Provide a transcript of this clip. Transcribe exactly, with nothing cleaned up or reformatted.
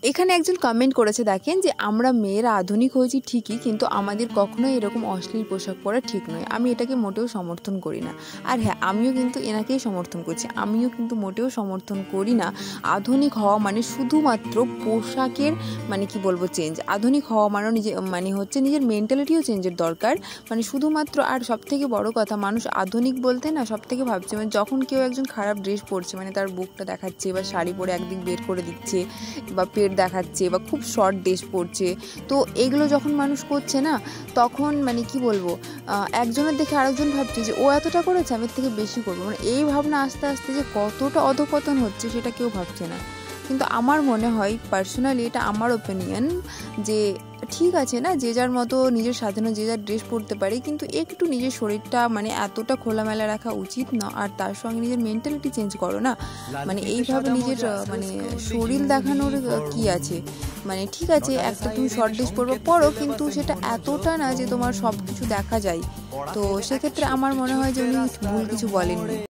এখানে একজন কমেন্ট করেছে দেখেন যে আমরা মেয়েরা আধুনিক হয়েছি ঠিকই, কিন্তু আমাদের কখনোই এরকম অশ্লীল পোশাক পরা ঠিক নয়। আমি এটাকে মোটেও সমর্থন করি না। আর হ্যাঁ, আমিও কিন্তু এনাকেই সমর্থন করছি। আমিও কিন্তু মোটেও সমর্থন করি না আধুনিক হওয়া মানে শুধুমাত্র পোশাকের মানে কি বলবো চেঞ্জ। আধুনিক হওয়া মানে নিজে মানে হচ্ছে নিজের মেন্টালিটিও চেঞ্জের দরকার। মানে শুধুমাত্র আর সব থেকে বড় কথা, মানুষ আধুনিক বলতে না সব থেকে ভাবছে মানে যখন কেউ একজন খারাপ ড্রেস পরছে, মানে তার বুকটা দেখাচ্ছে বা শাড়ি পরে একদিক বের করে দিচ্ছে বা পেট দেখাচ্ছে বা খুব শর্ট ড্রেস পরছে, তো এগুলো যখন মানুষ করছে না, তখন মানে কি বলবো, একজনের দেখে আরেকজন ভাবছে যে ও এতটা করেছে, আমি এর থেকে বেশি করবো। মানে এই ভাবনা আস্তে আস্তে যে কতটা অধপতন হচ্ছে সেটা কেউ ভাবছে না। কিন্তু আমার মনে হয় পার্সোনালি, এটা আমার ওপিনিয়ন, যে ঠিক আছে না, যে যার মতো নিজের স্বাধীন যে যার ড্রেস পরতে পারে, কিন্তু একটু নিজের শরীরটা মানে এতটা খোলামেলা রাখা উচিত না। আর তার সঙ্গে নিজের মেন্টালিটি চেঞ্জ করো না। মানে এইভাবে নিজের মানে শরীর দেখানোর কি আছে, মানে ঠিক আছে একটা তুমি শর্ট ড্রেস পরবে পরো, কিন্তু সেটা এতটা না যে তোমার সব কিছু দেখা যায়। তো সেক্ষেত্রে আমার মনে হয় যে উনি ভুল কিছু বলেননি।